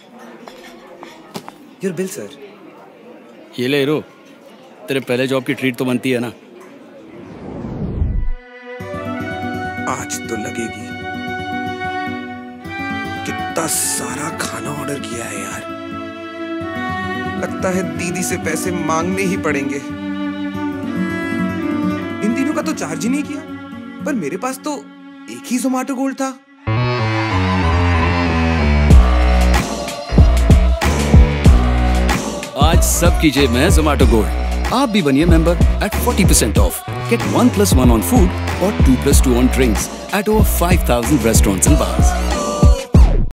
Your bill sir. ये ले रो, तेरे पहले जॉब की ट्रीट तो बनती है ना। आज तो लगेगी। कितना सारा खाना ऑर्डर किया है यार। लगता है दीदी से पैसे मांगने ही पड़ेंगे। इन दिनों का तो चार्ज ही नहीं किया, पर मेरे पास तो एक ही जोमेटो गोल्ड था। आज सबकी जेब में है Zomato Gold। आप भी बनिए member at 40% off. Get 1+1 on food or 2+2 on drinks at over 5,000 restaurants and bars.